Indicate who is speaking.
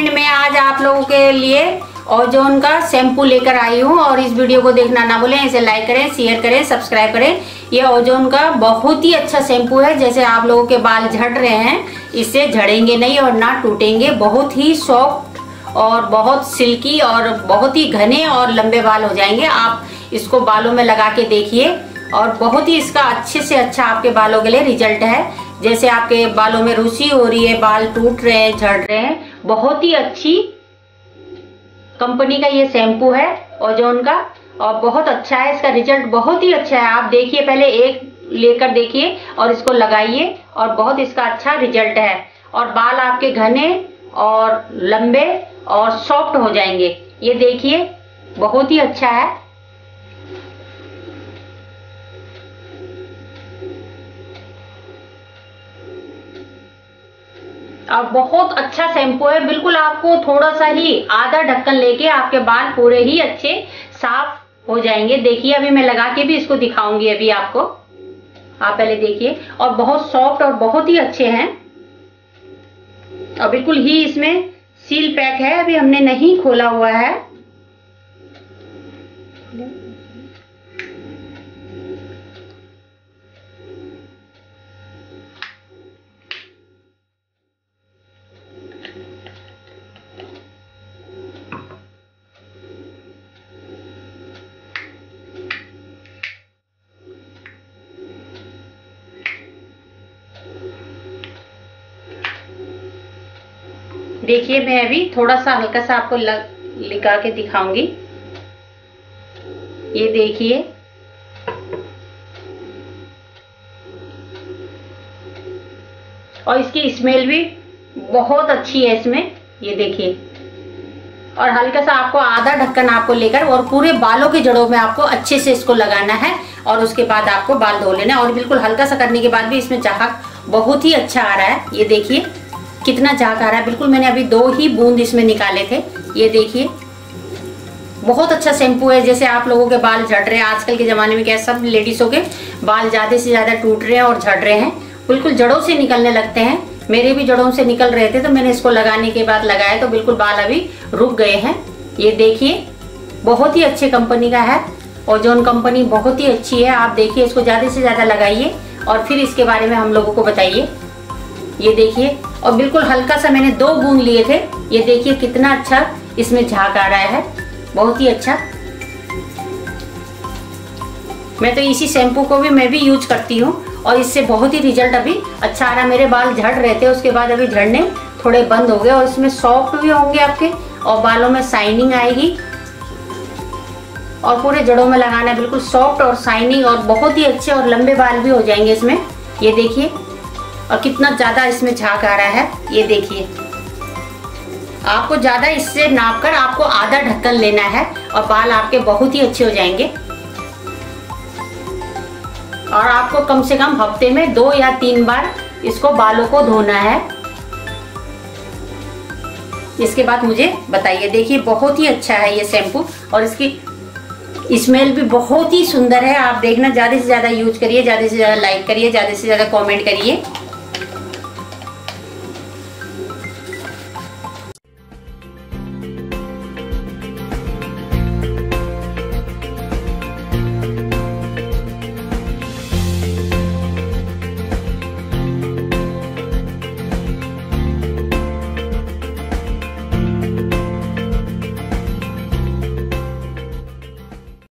Speaker 1: Friend, मैं आज आप लोगों के लिए ओजोन का शैम्पू लेकर आई हूँ और इस वीडियो को देखना ना भूलें। इसे लाइक करें, शेयर करें, सब्सक्राइब करें। ये ओजोन का बहुत ही अच्छा शैम्पू है। जैसे आप लोगों के बाल झड़ रहे हैं, इससे झड़ेंगे नहीं और ना टूटेंगे। बहुत ही सॉफ्ट और बहुत सिल्की और बहुत ही घने और लंबे बाल हो जाएंगे। आप इसको बालों में लगा के देखिए और बहुत ही इसका अच्छे से अच्छा आपके बालों के लिए रिजल्ट है। जैसे आपके बालों में रुसी हो रही है, बाल टूट रहे हैं, झड़ रहे हैं, बहुत ही अच्छी कंपनी का ये शैम्पू है ओजोन का और बहुत अच्छा है। इसका रिजल्ट बहुत ही अच्छा है। आप देखिए, पहले एक लेकर देखिए और इसको लगाइए और बहुत इसका अच्छा रिजल्ट है और बाल आपके घने और लंबे और सॉफ्ट हो जाएंगे। ये देखिए, बहुत ही अच्छा है। और बहुत अच्छा शैम्पू है। बिल्कुल आपको थोड़ा सा ही आधा ढक्कन लेके आपके बाल पूरे ही अच्छे साफ हो जाएंगे। देखिए, अभी मैं लगा के भी इसको दिखाऊंगी अभी आपको। आप पहले देखिए और बहुत सॉफ्ट और बहुत ही अच्छे हैं और बिल्कुल ही इसमें सील पैक है। अभी हमने नहीं खोला हुआ है। देखिए, मैं अभी थोड़ा सा हल्का सा आपको लगा के दिखाऊंगी। ये देखिए, और इसकी स्मेल भी बहुत अच्छी है इसमें। ये देखिए, और हल्का सा आपको आधा ढक्कन आपको लेकर और पूरे बालों के जड़ों में आपको अच्छे से इसको लगाना है और उसके बाद आपको बाल धो लेना है। और बिल्कुल हल्का सा करने के बाद भी इसमें चहक बहुत ही अच्छा आ रहा है। ये देखिए कितना झाग आ रहा है। बिल्कुल मैंने अभी 2 ही बूंद इसमें निकाले थे। ये देखिए, बहुत अच्छा शैम्पू है। जैसे आप लोगों के बाल झड़ रहे हैं, आजकल के जमाने में क्या सब लेडीजों के बाल ज्यादा से ज्यादा टूट रहे हैं और झड़ रहे हैं, बिल्कुल जड़ों से निकलने लगते हैं। मेरे भी जड़ों से निकल रहे थे, तो मैंने इसको लगाने के बाद लगाया तो बिल्कुल बाल अभी रुक गए हैं। ये देखिए, बहुत ही अच्छी कंपनी का है। ओजोन कंपनी बहुत ही अच्छी है। आप देखिए, इसको ज्यादा से ज्यादा लगाइए और फिर इसके बारे में हम लोगों को बताइए। ये देखिए, और बिल्कुल हल्का सा मैंने 2 बूंद लिए थे। ये देखिए कितना अच्छा इसमें झाग आ रहा है, बहुत ही अच्छा। मैं तो इसी शैम्पू को भी मैं भी यूज करती हूँ और इससे बहुत ही रिजल्ट अभी अच्छा आ रहा है। मेरे बाल झड़ रहे थे, उसके बाद अभी झड़ने थोड़े बंद हो गए और इसमें सॉफ्ट भी होंगे आपके और बालों में शाइनिंग आएगी और पूरे जड़ों में लगाना है। बिल्कुल सॉफ्ट और शाइनिंग और बहुत ही अच्छे और लंबे बाल भी हो जाएंगे इसमें। ये देखिए, और कितना ज्यादा इसमें झाग आ रहा है। ये देखिए, आपको ज्यादा इससे नापकर आपको आधा ढक्कन लेना है और बाल आपके बहुत ही अच्छे हो जाएंगे। और आपको कम से कम हफ्ते में 2 या 3 बार इसको बालों को धोना है। इसके बाद मुझे बताइए। देखिए, बहुत ही अच्छा है ये शैम्पू और इसकी स्मेल भी बहुत ही सुंदर है। आप देखना, ज्यादा से ज्यादा यूज करिए, ज्यादा से ज्यादा लाइक करिए, ज्यादा से ज्यादा कमेंट करिए।